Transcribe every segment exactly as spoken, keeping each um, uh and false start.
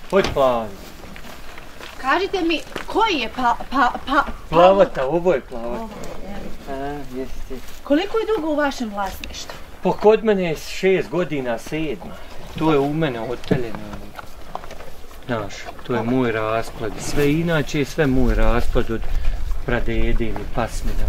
Hoj plavi. Kažite mi, koji je pa... pa, pa Plavata, ovo je plavata. Ovo je, A, jeste. Koliko je dugo u vašem vlasništvu? Pa kod mene je šest godina, sedma. To je u mene oteljeno. Znaš, to je moj rasplod. Sve inače je sve moj rasplod od pradede ili pasmina.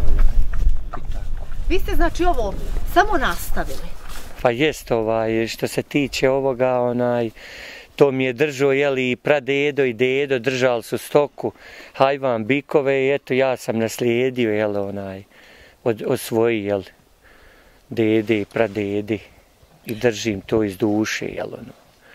Vi ste znači ovo samo nastavili? Pa jest ovaj, što se tiče ovoga, onaj, to mi je držao, jeli, i pradedo i dedo, držali su stoku, hajvan, bikove i eto ja sam naslijedio, jel, onaj, od, od svoji, jel, dede i pradede i držim to iz duše, jel, ono.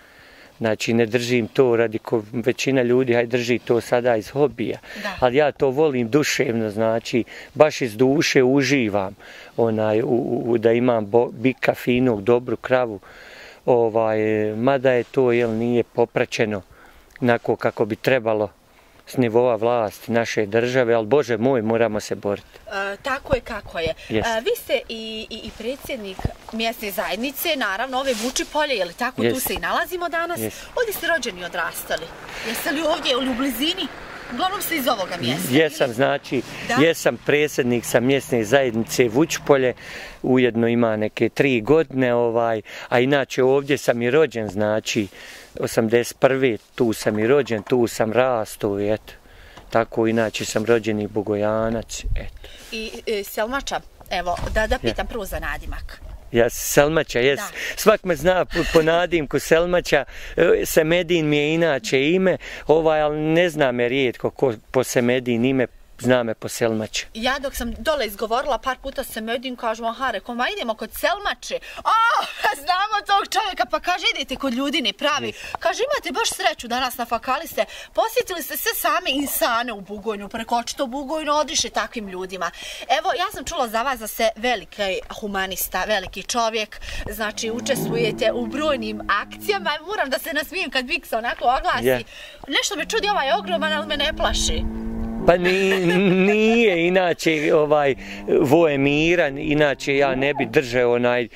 Znači, ne držim to radi ko većina ljudi, haj drži to sada iz hobija. Da. Ali ja to volim duševno, znači, baš iz duše uživam, onaj, u, u, da imam bo, bika finog, dobru kravu. Ovaj, mada je to, jel, nije popraćeno onako kako bi trebalo s nivoa vlasti naše države, ali Bože moj, moramo se boriti. E, tako je kako je. Yes. E, vi ste i, i, i predsjednik mjesne zajednice, naravno, ove Vučipolje, je li tako? Yes. Tu se i nalazimo danas. Yes. Ovdje ste rođeni i odrastali. Jeste li ovdje ili u blizini? Uglavnom ste iz ovoga mjesta. Jesam, znači, da? jesam predsjednik sa mjesne zajednice Vučipolje, ujedno ima neke tri godine, ovaj, a inače ovdje sam i rođen, znači, osamdeset prve tu sam i rođen, tu sam rastao, eto. Tako, inače sam rođeni Bogojanac, eto. I e, Selmača, evo, da, da pitam ja. prvo za nadimak. Ja, Selmača, jes. Da. Svak me zna po, po nadimku Selmača. Semedin mi je inače ime, ovaj, ali ne zna me rijetko ko po Semedin ime, zna me po Selmače. Ja dok sam dole izgovorila par puta Semedin, kažu, aha, reko, ma idemo kod Selmače. A, znamo tog čovjeka, pa kaže, idete kod Ljudine pravi. Yes. Kaže, imate baš sreću danas na fakali ste. Posjetili ste sve same insane u Bugojnu, preko očito Bugojnu odiše takvim ljudima. Evo, ja sam čula za vas da ste veliki humanista, veliki čovjek, znači učestvujete u brojnim akcijama. Moram da se nasmijem kad Viksa onako oglasi. Yeah. Nešto me čudi, ovaj ogroman, ali me ne plaši. Pa ni, nije, inače, ovaj, vo je miran, inače ja ne bi držao onaj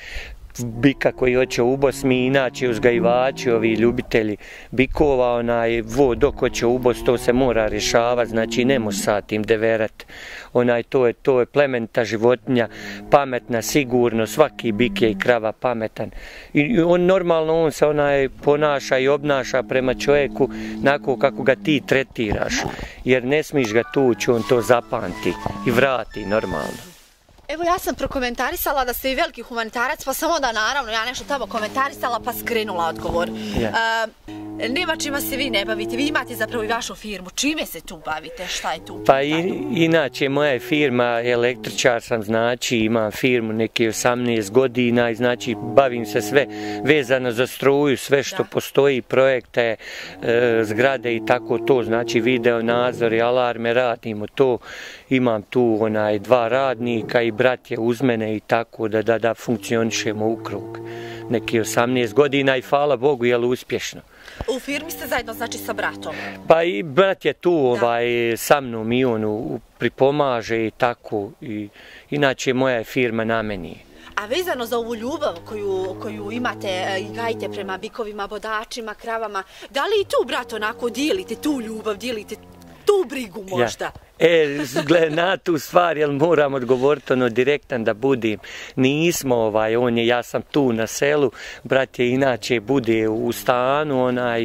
bika koji hoće ubos, mi inače uzgajivači, ovi ljubitelji bikova, onaj, vo dok hoće ubos, to se mora rješavati, znači ne može sa tim deverat. Onaj, to je, to je plemenita životinja, pametna, sigurno, svaki bik je i krava pametan. I on normalno, on se onaj ponaša i obnaša prema čovjeku onako kako ga ti tretiraš, jer ne smiš ga tući, on to zapamti i vrati normalno. Evo, ja sam prokomentarisala da ste i veliki humanitarac, pa samo da naravno ja nešto tamo komentarisala pa skrenula odgovor. Yeah. Uh, nema čima se vi ne bavite, vi imate zapravo i vašu firmu, čime se tu bavite, šta je tu? Pa i, inače moja je firma, električar sam, znači imam firmu neke osamnaest godina i znači bavim se sve vezano za struju, sve što da. postoji, projekte, e, zgrade i tako to, znači video nadzori, alarme, radimo to, imam tu onaj dva radnika i brat je uz mene i tako da, da, da funkcionišemo u krug. Neki osamnaest godina i hvala Bogu, jel uspješno. U firmi ste zajedno, znači, sa bratom? Pa i brat je tu ovaj, sa mnom i on pripomaže i tako. I, inače moja je firma na meni. A vezano za ovu ljubav koju, koju imate i gajite prema bikovima, bodačima, kravama, da li i tu, brat, onako dijelite tu ljubav, dijelite tu brigu možda? Ja. E, gled, na tu stvar, jel moram odgovoriti ono direktan da budim. Nismo, ovaj, on je, ja sam tu na selu, brat je inače bude u stanu, onaj,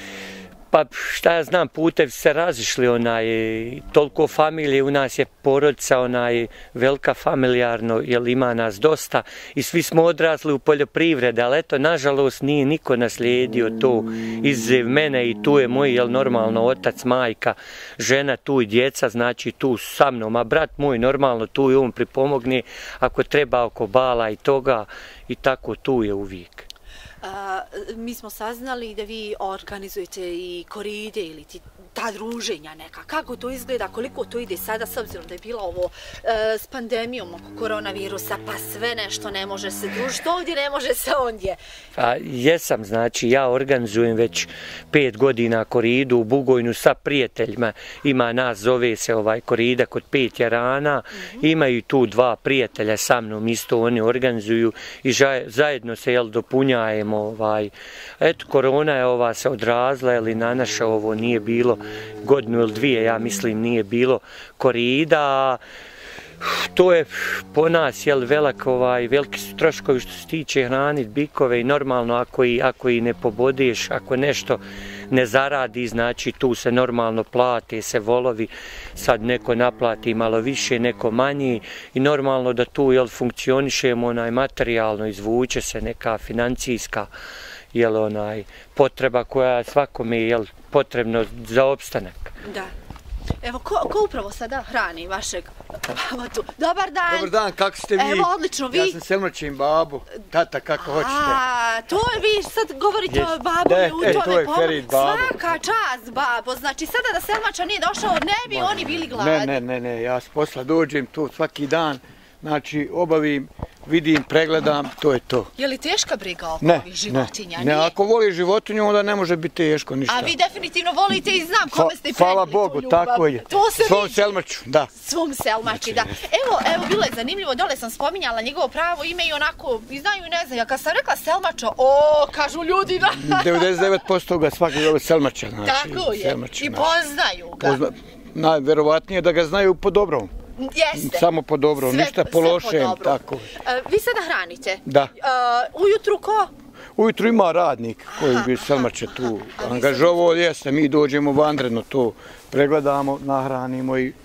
pa šta ja znam, putevi se razišli, onaj, toliko familije, u nas je porodica, onaj, velika familijarno, jer ima nas dosta i svi smo odrasli u poljoprivrede, ali eto, nažalost, nije niko naslijedio to iz mene i tu je moj, jel, normalno, otac, majka, žena tu i djeca, znači tu sa mnom, a brat moj, normalno, tu i on pripomogne, ako treba oko bala i toga, i tako tu je uvijek. Uh, mi smo saznali da vi organizujete i koride ili ti ta druženja neka, kako to izgleda, koliko to ide sada, s obzirom da je bila ovo e, s pandemijom oko koronavirusa, pa sve nešto ne može se družiti, ovdje ne može se ondje. A jesam, znači ja organizujem već pet godina koridu u Bugojnu sa prijateljima, ima nas, zove se ovaj korida kod pet jarana, mm-hmm. imaju tu dva prijatelja sa mnom, isto oni organizuju i zajedno se jel dopunjajemo. Ovaj. Eto, korona je ova se odrazla, ili na naše ovo nije bilo godinu ili dvije, ja mislim, nije bilo korida. To je po nas jel, velik, ovaj, veliki su troškovi što se tiče hraniti bikove i normalno ako i, ako i ne pobodeš, ako nešto ne zaradi, znači tu se normalno plate, se volovi, sad neko naplati malo više, neko manje i normalno da tu jel, funkcionišemo onaj materijalno, izvuče se neka financijska jel, onaj, potreba koja je svakome jel, potrebno za opstanak. Da. Evo, ko, ko upravo sada hrani vašeg babatu? Dobar dan! Dobar dan, kako ste vi? Evo, odlično, vi? Ja sam Selmačin babu, tata, kako hoćete. A, to je vi sad govorite yes. o babu De, i u e, tome to je pomoć. Ferit babo. Svaka čast, babo. Znači, sada da Selmača nije došao, ne bi Ma, oni bili gladni. Ne, ne, ne, ne, ja s posla dođem tu svaki dan, znači obavim, vidim, pregledam, to je to. Je li teška briga oko ne, ovih životinja? Ne, ne, ako voli životinju, onda ne može biti teško ništa. A vi definitivno volite i znam kome ste Hvala pregledali Bogu, tako je. To se Svom vidi. Selmaču, da. Svom Selmači, da. Evo, evo, bilo je zanimljivo, dole sam spominjala njegovo pravo ime i onako, i znaju i ne znaju, kad sam rekla Selmača, o, kažu ljudi, da. devedeset devet posto ga svaki zove Selmača, znači. Tako je, Selmača, i poznaju ga. Pozna, najverovatnije da ga znaju po dobrom. Jeste. Samo po dobro, sve, ništa po lošem, tako. Uh, vi sada hranite? Da. Uh, ujutru ko? Ujutru ima radnik koji bi Selmače tu angažovao, jeste, mi dođemo vanredno to, pregledamo, nahranimo i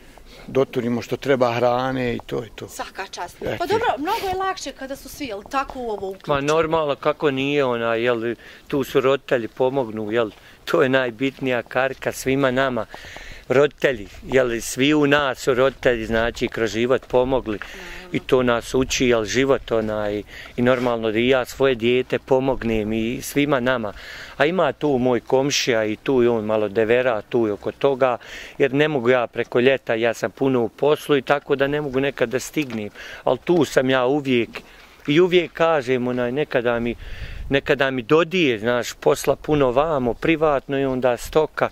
doturimo što treba hrane i to je to. Svaka čast. Pa dobro, mnogo je lakše kada su svi, jel, tako u ovo uključeni? Ma normalno, kako nije ona, jel, tu su roditelji pomognu, jel, to je najbitnija karika svima nama. Roditelji, jel, svi u nas su roditelji, znači, kroz život pomogli i to nas uči, jel, život onaj, i normalno da i ja svoje dijete pomognem i svima nama. A ima tu moj komšija i tu je on malo devera, tu je oko toga, jer ne mogu ja preko ljeta, ja sam puno u poslu i tako da ne mogu nekad da stignem, ali tu sam ja uvijek i uvijek kažem, onaj, nekada mi, nekada mi dodije, znaš, posla puno vamo, privatno i onda stoka.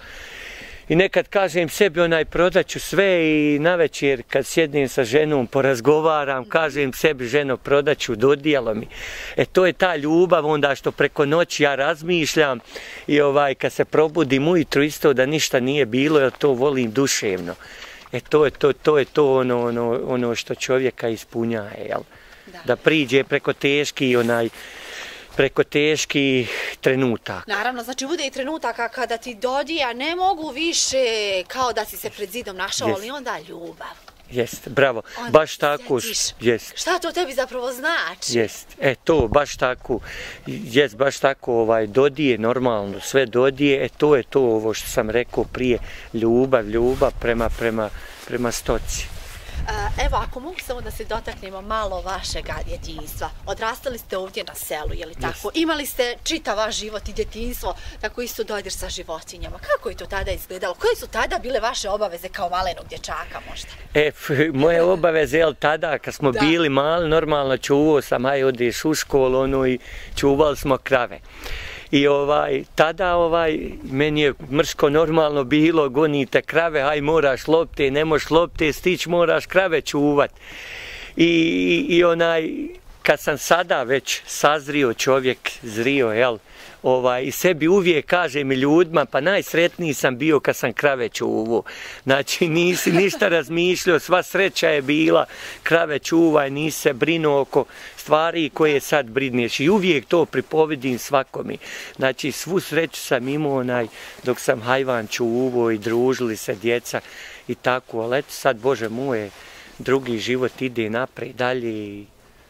I nekad kažem sebi onaj prodaću sve i navečer kad sjednem sa ženom porazgovaram, kažem sebi ženo prodaću, dodijelo mi. E to je ta ljubav onda što preko noći ja razmišljam i ovaj kad se probudim ujutru isto da ništa nije bilo, jer to volim duševno. E to je to, to, je to ono, ono, ono što čovjeka ispunjaje, jel? Da. Da priđe preko teški onaj preko teških trenutaka. Naravno, znači bude i trenutaka kada ti dodija, ne mogu više kao da si se pred zidom našao, yes. ali onda ljubav. Jest, bravo, onda baš tako, jest. Šta to tebi zapravo znači? Jest, e to, baš tako, jest, baš tako, ovaj, dodije, normalno, sve dodije, e to je to, ovo što sam rekao prije, ljubav, ljubav prema, prema, prema stoci. Evo, ako mogu samo da se dotaknemo malo vašeg djetinjstva. Odrastali ste ovdje na selu, je li tako? Yes. Imali ste čitav vaš život i djetinjstvo, tako isto dodir sa životinjama. Kako je to tada izgledalo? Koje su tada bile vaše obaveze kao malenog dječaka možda? E, moje obaveze, jel, tada kad smo da. bili mali, normalno čuvao sam, aj odeš u školu, ono, i čuvali smo krave. I ovaj, tada ovaj, meni je mrsko normalno bilo, gonite krave, aj moraš lopte, ne možeš lopte stić, moraš krave čuvat. I, i, i onaj, kad sam sada već sazrio čovjek, zrio, jel, ovaj, i sebi uvijek kažem i ljudima, pa najsretniji sam bio kad sam krave čuvao. Znači nisi ništa razmišljao, sva sreća je bila, krave čuvaj, nisi se brinuo oko stvari koje sad brineš i uvijek to pripovedim svakome. Znači svu sreću sam imao onaj, dok sam hajvan čuvao i družili se djeca i tako, ali eto sad, Bože moje, drugi život ide naprijed dalje i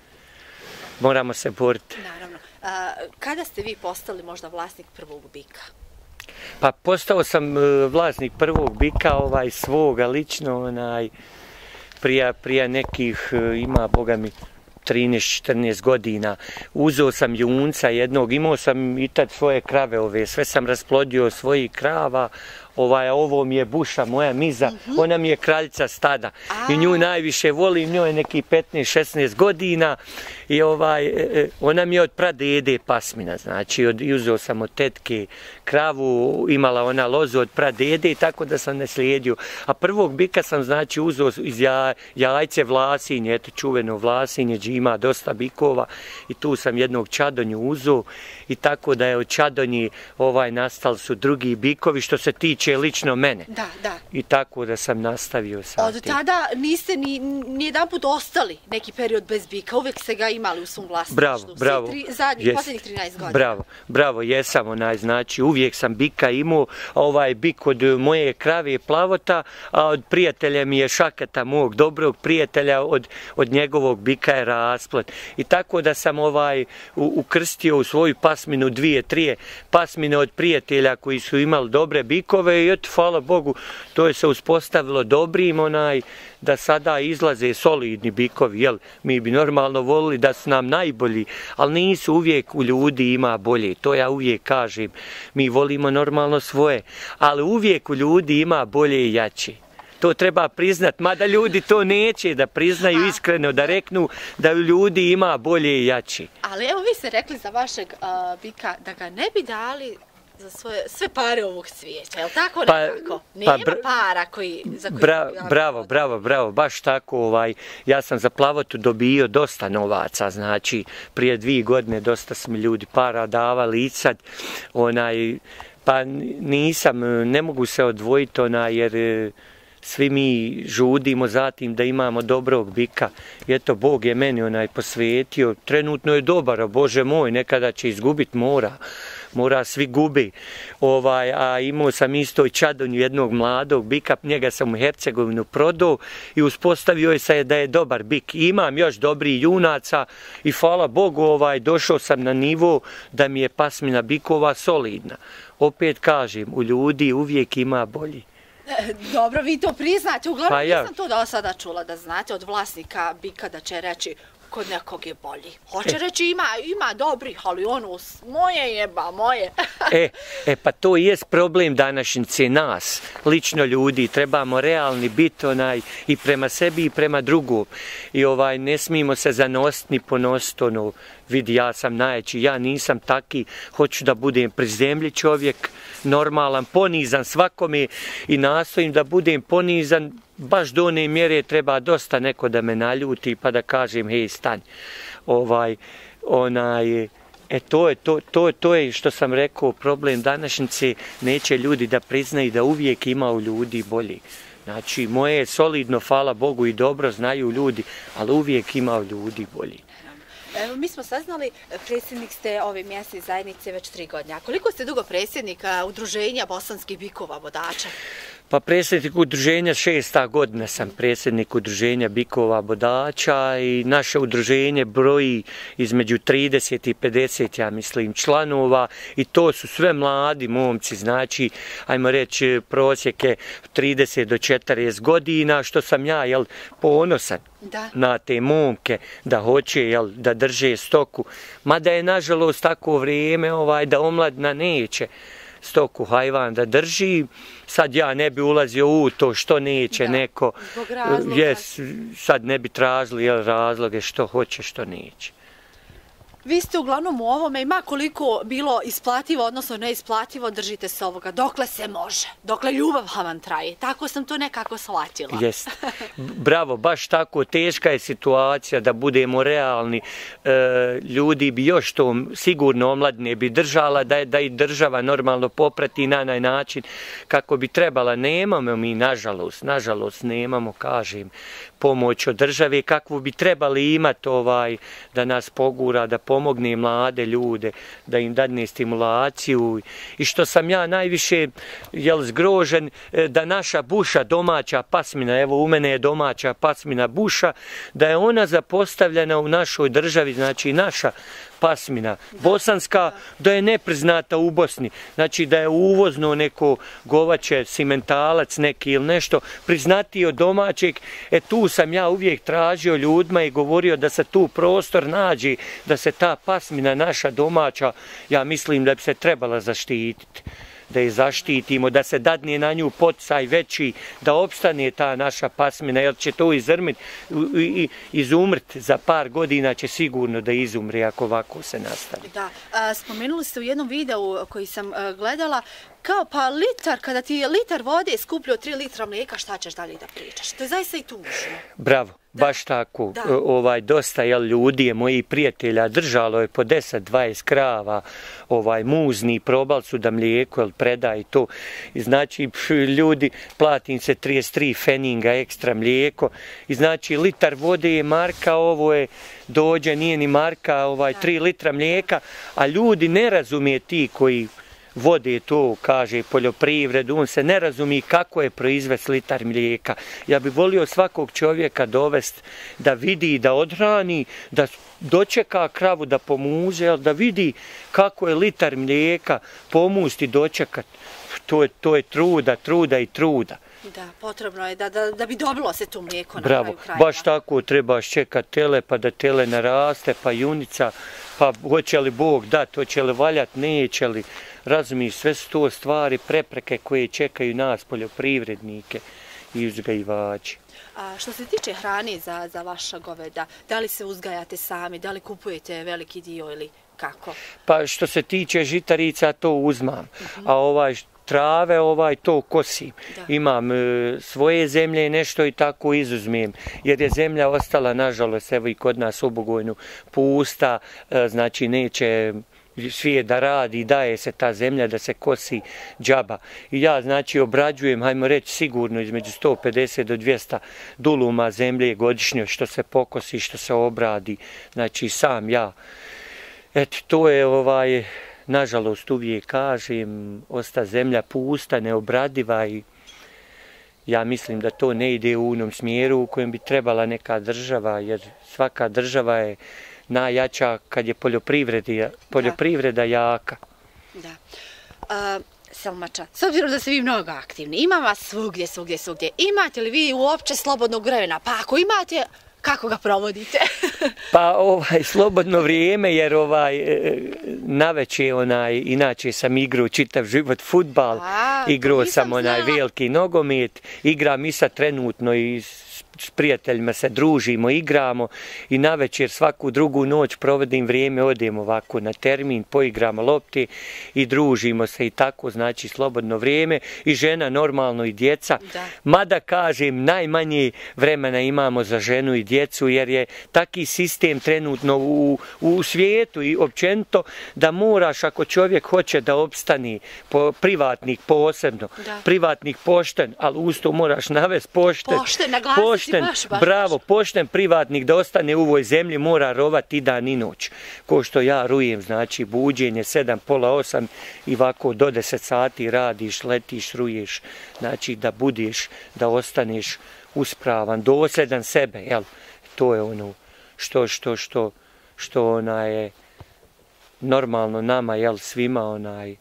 moramo se boriti. Naravno. A, kada ste vi postali možda vlasnik prvog bika? Pa postao sam vlasnik prvog bika, ovaj svoga lično, onaj, prije, prije nekih, ima, Boga mi, trinaest četrnaest godina. Uzeo sam junca jednog, imao sam i tad svoje krave ove, sve sam rasplodio svojih krava, ovaj, ovo mi je buša, moja miza, ona mi je kraljica stada i nju najviše volim, njoj je neki petnaest šesnaest godina i ovaj, ona mi je od pradede pasmina, znači od, uzeo sam od tetke kravu, imala ona lozu od pradede, tako da sam naslijedio. A prvog bika sam znači uzeo iz ja, jajce Vlasinje, eto čuveno Vlasinje, gdje ima dosta bikova i tu sam jednog čadonju uzeo i tako da je od čadonji ovaj, nastali su drugi bikovi što se tiče lično mene. Da, da. I tako da sam nastavio sa Od tada niste ni, ni jedan put ostali neki period bez bika, uvijek ste ga imali u svom vlasništvu. Bravo, bravo. Tri, zadnjih, yes. Posljednjih trinaest godina. Bravo, bravo, jesam onaj, znači uvijek sam bika imao, a ovaj bik od moje krave je Plavota, a od prijatelja mi je Šakata, mog dobrog prijatelja, od, od njegovog bika je Rasplet. I tako da sam ovaj u, ukrstio u svoju pasminu dvije, trije pasmine od prijatelja koji su imali dobre bikove i eto, hvala Bogu, to je se uspostavilo dobrim, onaj, da sada izlaze solidni bikovi, jel, mi bi normalno volili da su nam najbolji, ali nisu, uvijek u ljudi ima bolje, to ja uvijek kažem, mi volimo normalno svoje, ali uvijek u ljudi ima bolje i jače. To treba priznat, mada ljudi to neće da priznaju iskreno, da reknu da u ljudi ima bolje i jače. Ali evo vi ste rekli za vašeg uh, bika da ga ne bi dali za svoje, sve pare ovog svijeta, je li tako pa, nekako? Nema pa, para koji, za koji... Bra, bravo, bravo, bravo, baš tako, ovaj, ja sam za Plavotu dobio dosta novaca, znači prije dvije godine dosta su mi ljudi para davali i sad, onaj, pa nisam, ne mogu se odvojiti, onaj, jer svi mi žudimo zatim da imamo dobrog bika. I eto, Bog je meni onaj posvetio, trenutno je dobar, Bože moj, nekada će izgubiti, mora. Mora, svi gubi. Ovaj, a imao sam isto i čadonju jednog mladog bika, njega sam u Hercegovinu prodao i uspostavio je se da je dobar bik. I imam još dobri junaca i hvala Bogu, ovaj, došao sam na nivo da mi je pasmina bikova solidna. Opet kažem, u ljudi uvijek ima bolji. Dobro, vi to priznate. Uglavnom, pa ja. nisam to do sada čula da znate od vlasnika bika da će reći kod nekog je bolji. Hoće e. reći ima, ima dobrih, ali ono moje jeba, moje. e, e, pa to je problem današnjice nas, lično ljudi, trebamo realni biti onaj i prema sebi i prema drugom. I ovaj, ne smijemo se zanositi ni ponositi, ono, vidi, ja sam najjači, ja nisam taki, hoću da budem pri zemlji čovjek, normalan, ponizan svakome i nastojim da budem ponizan, baš do one mjere treba dosta neko da me naljuti pa da kažem hej stань. Ovaj, onaj, e to je, to, to, to je što sam rekao, problem današnjice, neće ljudi da priznaju da uvijek ima u ljudi bolji. Znači, moje je solidno, hvala Bogu i dobro znaju ljudi, ali uvijek ima u ljudi bolji. Evo, mi smo saznali, predsjednik ste ove mjesne zajednice već tri godine. A koliko ste dugo predsjednik udruženja bosanskih bikova bodača? Pa predsjednik udruženja, šesta godina sam predsjednik udruženja bikova bodača i naše udruženje broji između trideset i pedeset, ja mislim, članova i to su sve mladi momci, znači, ajmo reći, prosjeke trideset do četrdeset godina, što sam ja, jel, ponosan. Da. Na te momke da hoće, jel, da drže stoku. Mada je nažalost tako vrijeme ovaj, da omladna neće stoku hajvan da drži. Sad ja ne bi ulazio u to što neće da, neko. Zbog razloga. Yes, sad ne bi tražili jel, razloge što hoće, što neće. Vi ste uglavnom u ovome, ima koliko bilo isplativo, odnosno neisplativo, držite se ovoga, dokle se može, dokle ljubav vam traje. Tako sam to nekako shvatila. Jest. Bravo, baš tako, teška je situacija da budemo realni. E, ljudi bi još to sigurno omladne bi držala, da, da i država normalno poprati na onaj način kako bi trebala. Nemamo mi, nažalost, nažalost nemamo, kažem, pomoć od države kakvu bi trebali imati ovaj, da nas pogura, da pomogne mlade ljude, da im dadne stimulaciju. I što sam ja najviše jel, zgrožen, da naša buša, domaća pasmina, evo u mene je domaća pasmina buša, da je ona zapostavljena u našoj državi, znači naša pasmina bosanska, da je nepriznata u Bosni. Znači da je uvozno neko govače, simentalac neki ili nešto, priznatiji od domaćeg. E tu sam ja uvijek tražio ljudima i govorio da se tu prostor nađe, da se ta pasmina naša domaća, ja mislim da bi se trebala zaštititi. da je zaštitimo, da se dadne na nju poticaj veći, da opstane ta naša pasmina, jer će to izrmiti, izumrti, za par godina će sigurno da izumre ako ovako se nastavi. Da, a, spomenuli ste u jednom videu koji sam a, gledala, kao pa litar, kada ti je litar vode skuplji od tri litra mlijeka, šta ćeš dalje da pričaš? To je zaista i tužno. Bravo, da. Baš tako. Da. Ovaj, dosta jel, ljudi je, mojih prijatelja, držalo je po deset dvadeset krava, ovaj, muzni, probali su da mlijeko jel, predaj to. I znači, pš, ljudi, platim se trideset tri feninga ekstra mlijeko. I znači, litar vode je marka, ovo je dođe, nije ni marka, ovaj, tri litra mlijeka, a ljudi ne razumije ti koji vode to, kaže, poljoprivredu, on se ne razumije kako je proizvest litar mlijeka. Ja bih volio svakog čovjeka dovest da vidi, da odhrani, da dočeka kravu, da pomuze, da vidi kako je litar mlijeka pomusti dočekat. To je, to je truda, truda i truda. Da, potrebno je da, da, da bi dobilo se to mlijeko na Bravo, kraju krajeva. Baš tako trebaš čekat tele, pa da tele naraste, pa junica, pa hoće li Bog dat, hoće li valjat, neće li. Razumiješ, sve su to stvari, prepreke koje čekaju nas, poljoprivrednike i uzgajivači. A što se tiče hrane za, za vaša goveda, da li se uzgajate sami, da li kupujete veliki dio ili kako? Pa što se tiče žitarica, to uzmam, uh-huh. a ovaj trave, ovaj to kosim. Da. Imam e, svoje zemlje nešto i tako izuzmem, jer je zemlja ostala, nažalost, evo i kod nas u Bugojnu, pusta, e, znači neće svijet da radi, daje se ta zemlja da se kosi džaba. I ja, znači, obrađujem, hajmo reći, sigurno između sto pedeset do dvjesto duluma zemlje godišnje, što se pokosi, što se obradi, znači sam ja. Eto, to je ovaj, nažalost, uvijek kažem, osta zemlja pusta, neobradiva i ja mislim da to ne ide u onom smjeru u kojem bi trebala neka država, jer svaka država je najjača kad je poljoprivreda, poljoprivreda jaka. Da. Uh, Selmača, s obzirom da ste vi mnogo aktivni, ima vas svugdje, svugdje, svugdje. Imate li vi uopće slobodnog vremena? Pa ako imate, kako ga provodite? Pa ovaj slobodno vrijeme, jer ovaj naveče onaj, inače sam igrao čitav život fudbal, igrao sam onaj veliki nogomet, igram i sad trenutno i s prijateljima se družimo, igramo i navečer svaku drugu noć provodim vrijeme, odemo ovako na termin, poigramo lopte i družimo se i tako, znači slobodno vrijeme i žena normalno i djeca. Da. Mada kažem, najmanje vremena imamo za ženu i djecu jer je taki sistem trenutno u, u svijetu i općenito da moraš, ako čovjek hoće da opstani, po, privatnik posebno, da. Privatnik pošten, ali usto moraš navesti pošten. Pošten, naglasiti. Pošten, Baš, baš, bravo, pošten privatnik da ostane u ovoj zemlji mora rovati i dan i noć. Ko što ja rujem, znači buđenje sedam, pola osam i ovako do deset sati radiš, letiš, ruješ, znači da budeš, da ostaneš uspravan, dosljedan sebe, jel? To je ono što, što, što, što ona je normalno nama, jel, svima onaj,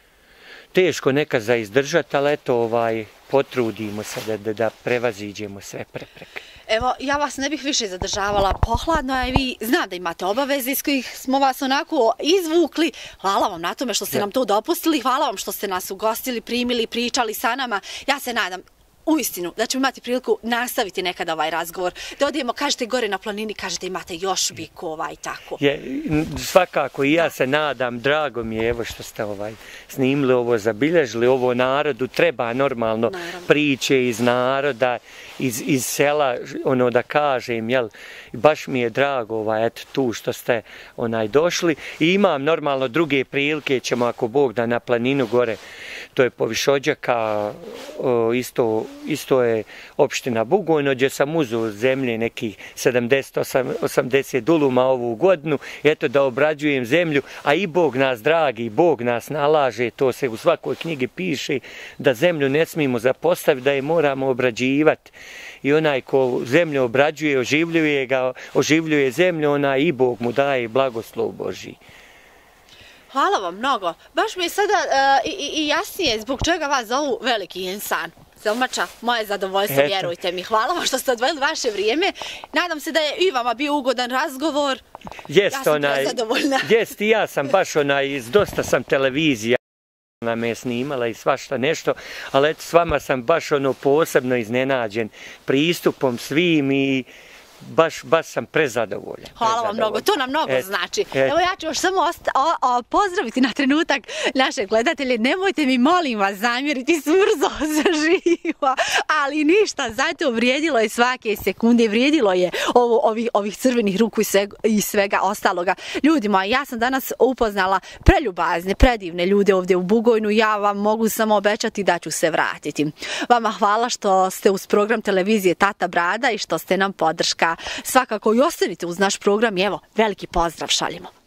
teško nekad za izdržati, ali eto, ovaj, potrudimo se da, da, da prevaziđemo sve prepreke. Evo, ja vas ne bih više zadržavala, pohladno, a vi znam da imate obaveze iz kojih smo vas onako izvukli. Hvala vam na tome što ste ja. nam to dopustili, hvala vam što ste nas ugostili, primili, pričali sa nama. Ja se nadam, uistinu, da ćemo imati priliku nastaviti nekada ovaj razgovor. Da odijemo, kažete gore na planini, kažete imate još bikova i tako. Je, svakako i ja se nadam, drago mi je evo što ste ovaj snimili ovo, zabilježili ovo narodu, treba normalno Naravno. priče iz naroda, iz, iz sela, ono da kažem, jel, baš mi je drago ovaj, eto tu što ste onaj došli i imam normalno druge prilike, ćemo ako Bog da na planinu gore, to je Povišođaka, isto isto je opština Bugojno, gdje sam uzeo zemlje nekih sedamdeset osamdeset duluma ovu godinu, eto da obrađujem zemlju, a i Bog nas dragi, Bog nas nalaže, to se u svakoj knjigi piše, da zemlju ne smijemo zapostaviti, da je moramo obrađivati. I onaj ko zemlju obrađuje, oživljuje ga, oživljuje zemlju, onaj i Bog mu daje blagoslov Božji. Hvala vam mnogo. Baš mi je sada uh, i, i jasnije zbog čega vas zovu veliki insan. Selmača, moje zadovoljstvo, Eto. vjerujte mi. Hvala vam što ste odvojili vaše vrijeme. Nadam se da je i vama bio ugodan razgovor. Jest, ja sam onaj, prezadovoljna. Jest, i ja sam baš onaj, dosta sam televizija. Ona me je snimala i svašta nešto, ali eto, s vama sam baš ono posebno iznenađen pristupom svim i baš, baš sam prezadovoljan. Hvala vam mnogo, to nam mnogo et, znači. Et. Evo ja ću još samo osta, o, o, pozdraviti na trenutak naše gledatelje. Nemojte mi, molim vas, zamjeriti, smrzo se živa, ali ništa, zato vrijedilo je svake sekunde, vrijedilo je ovo, ovih, ovih crvenih ruku i, sve, i svega ostaloga. Ljudi moji, ja sam danas upoznala preljubazne, predivne ljude ovdje u Bugojnu, ja vam mogu samo obećati da ću se vratiti. Vama hvala što ste uz program televizije Tata Brada i što ste nam podrška. Svakako i ostanite uz naš program i evo, veliki pozdrav šaljemo.